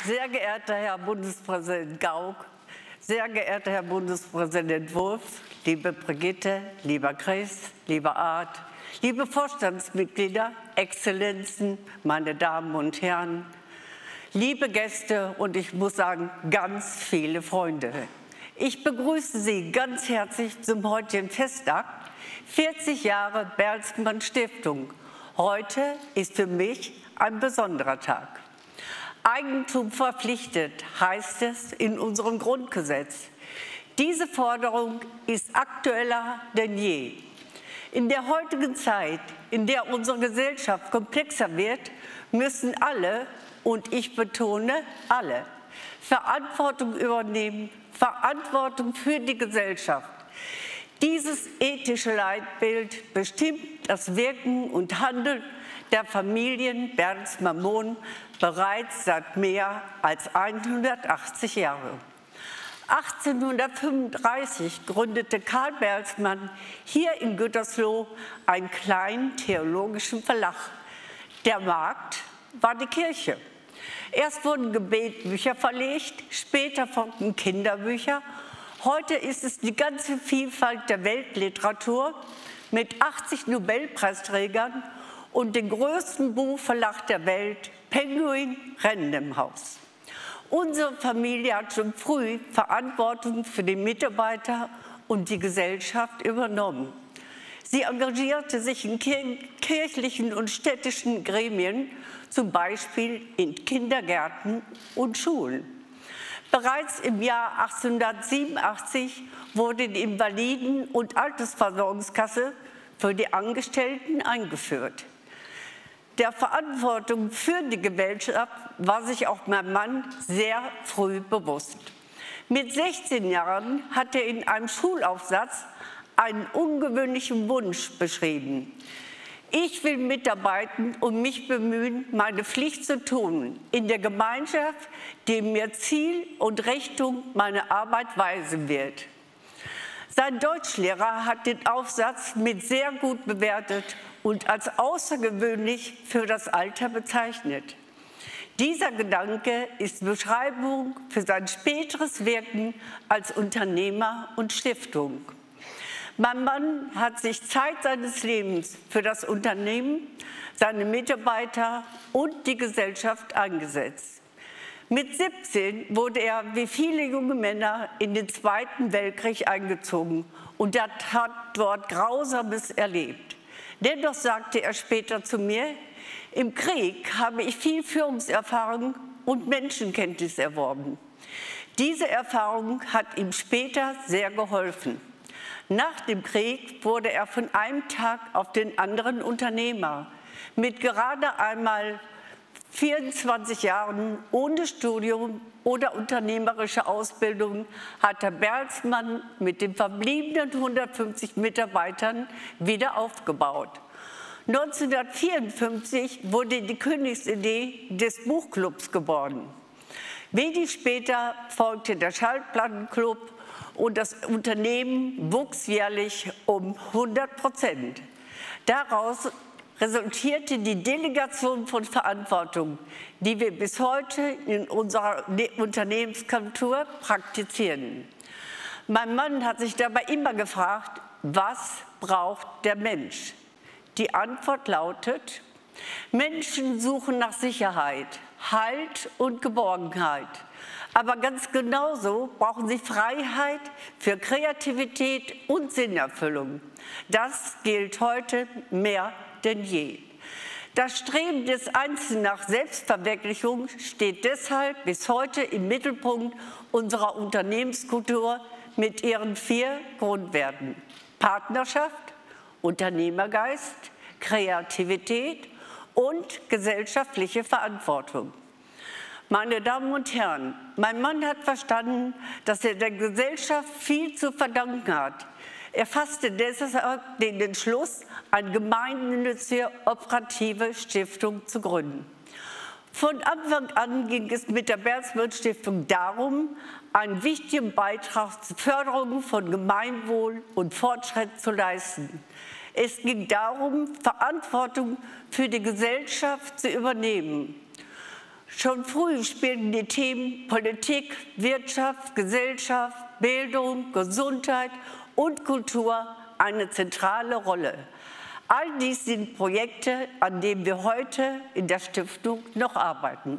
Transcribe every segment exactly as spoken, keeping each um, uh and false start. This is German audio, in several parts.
Sehr geehrter Herr Bundespräsident Gauck, sehr geehrter Herr Bundespräsident Wulff, liebe Brigitte, lieber Chris, lieber Art, liebe Vorstandsmitglieder, Exzellenzen, meine Damen und Herren, liebe Gäste und ich muss sagen, ganz viele Freunde. Ich begrüße Sie ganz herzlich zum heutigen Festakt, vierzig Jahre Bertelsmann Stiftung. Heute ist für mich ein besonderer Tag. Eigentum verpflichtet, heißt es in unserem Grundgesetz. Diese Forderung ist aktueller denn je. In der heutigen Zeit, in der unsere Gesellschaft komplexer wird, müssen alle, und ich betone alle, Verantwortung übernehmen, Verantwortung für die Gesellschaft. Dieses ethische Leitbild bestimmt das Wirken und Handeln der Familien Bertelsmann-Mohn bereits seit mehr als hundertachtzig Jahren. achtzehnhundertfünfunddreißig gründete Karl Bertelsmann hier in Gütersloh einen kleinen theologischen Verlag. Der Markt war die Kirche. Erst wurden Gebetbücher verlegt, später folgten Kinderbücher. Heute ist es die ganze Vielfalt der Weltliteratur mit achtzig Nobelpreisträgern und dem größten Buchverlag der Welt, Penguin Random House. Unsere Familie hat schon früh Verantwortung für die Mitarbeiter und die Gesellschaft übernommen. Sie engagierte sich in kirchlichen und städtischen Gremien, zum Beispiel in Kindergärten und Schulen. Bereits im Jahr achtzehnhundertsiebenundachtzig wurde die Invaliden- und Altersversorgungskasse für die Angestellten eingeführt. Der Verantwortung für die Gesellschaft war sich auch mein Mann sehr früh bewusst. Mit sechzehn Jahren hat er in einem Schulaufsatz einen ungewöhnlichen Wunsch beschrieben. Ich will mitarbeiten und mich bemühen, meine Pflicht zu tun in der Gemeinschaft, die mir Ziel und Richtung meiner Arbeit weisen wird. Sein Deutschlehrer hat den Aufsatz mit sehr gut bewertet und als außergewöhnlich für das Alter bezeichnet. Dieser Gedanke ist Beschreibung für sein späteres Wirken als Unternehmer und Stiftung. Mein Mann hat sich Zeit seines Lebens für das Unternehmen, seine Mitarbeiter und die Gesellschaft eingesetzt. Mit siebzehn wurde er, wie viele junge Männer, in den Zweiten Weltkrieg eingezogen und er hat dort Grausames erlebt. Dennoch sagte er später zu mir, im Krieg habe ich viel Führungserfahrung und Menschenkenntnis erworben. Diese Erfahrung hat ihm später sehr geholfen. Nach dem Krieg wurde er von einem Tag auf den anderen Unternehmer. Mit gerade einmal vierundzwanzig Jahren ohne Studium oder unternehmerische Ausbildung hat der Bertelsmann mit den verbliebenen hundertfünfzig Mitarbeitern wieder aufgebaut. neunzehnhundertvierundfünfzig wurde die Königsidee des Buchclubs geboren. Wenig später folgte der Schallplattenclub und das Unternehmen wuchs jährlich um hundert Prozent. Daraus resultierte die Delegation von Verantwortung, die wir bis heute in unserer Unternehmenskultur praktizieren. Mein Mann hat sich dabei immer gefragt, was braucht der Mensch? Die Antwort lautet, Menschen suchen nach Sicherheit, Halt und Geborgenheit. Aber ganz genauso brauchen sie Freiheit für Kreativität und Sinnerfüllung. Das gilt heute mehr denn je. Das Streben des Einzelnen nach Selbstverwirklichung steht deshalb bis heute im Mittelpunkt unserer Unternehmenskultur mit ihren vier Grundwerten: Partnerschaft, Unternehmergeist, Kreativität und gesellschaftliche Verantwortung. Meine Damen und Herren, mein Mann hat verstanden, dass er der Gesellschaft viel zu verdanken hat. Er fasste deshalb den Entschluss, eine gemeinnützige operative Stiftung zu gründen. Von Anfang an ging es mit der Bertelsmann Stiftung darum, einen wichtigen Beitrag zur Förderung von Gemeinwohl und Fortschritt zu leisten. Es ging darum, Verantwortung für die Gesellschaft zu übernehmen. Schon früh spielten die Themen Politik, Wirtschaft, Gesellschaft, Bildung, Gesundheit und Kultur eine zentrale Rolle. All dies sind Projekte, an denen wir heute in der Stiftung noch arbeiten.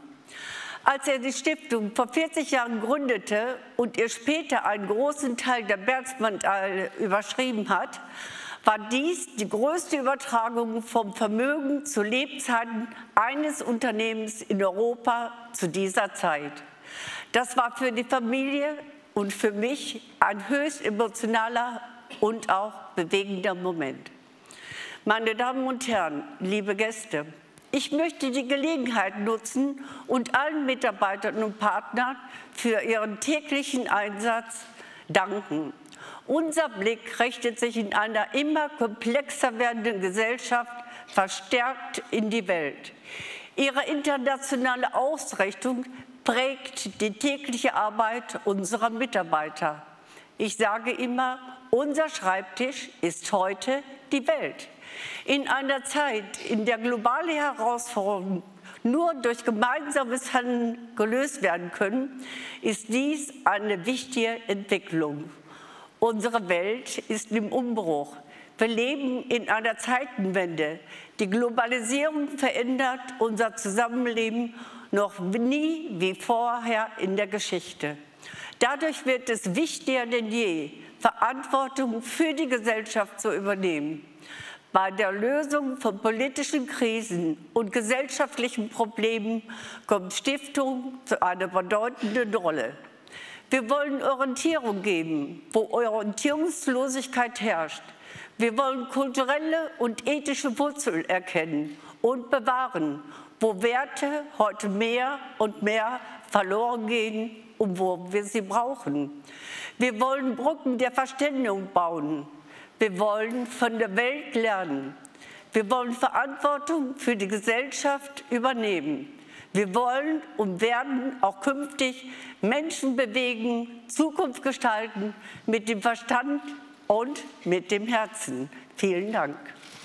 Als er die Stiftung vor vierzig Jahren gründete und ihr später einen großen Teil der Bertelsmann-Medaille überschrieben hat, war dies die größte Übertragung vom Vermögen zu Lebzeiten eines Unternehmens in Europa zu dieser Zeit. Das war für die Familie und für mich ein höchst emotionaler und auch bewegender Moment. Meine Damen und Herren, liebe Gäste, ich möchte die Gelegenheit nutzen und allen Mitarbeitern und Partnern für ihren täglichen Einsatz danken. Unser Blick richtet sich in einer immer komplexer werdenden Gesellschaft verstärkt in die Welt. Ihre internationale Ausrichtung prägt die tägliche Arbeit unserer Mitarbeiter. Ich sage immer, unser Schreibtisch ist heute die Welt. In einer Zeit, in der globale Herausforderungen nur durch gemeinsames Handeln gelöst werden können, ist dies eine wichtige Entwicklung. Unsere Welt ist im Umbruch. Wir leben in einer Zeitenwende. Die Globalisierung verändert unser Zusammenleben noch nie wie vorher in der Geschichte. Dadurch wird es wichtiger denn je, Verantwortung für die Gesellschaft zu übernehmen. Bei der Lösung von politischen Krisen und gesellschaftlichen Problemen kommt Stiftung zu einer bedeutenden Rolle. Wir wollen Orientierung geben, wo Orientierungslosigkeit herrscht. Wir wollen kulturelle und ethische Wurzeln erkennen und bewahren, wo Werte heute mehr und mehr verloren gehen und wo wir sie brauchen. Wir wollen Brücken der Verständigung bauen. Wir wollen von der Welt lernen. Wir wollen Verantwortung für die Gesellschaft übernehmen. Wir wollen und werden auch künftig Menschen bewegen, Zukunft gestalten mit dem Verstand und mit dem Herzen. Vielen Dank.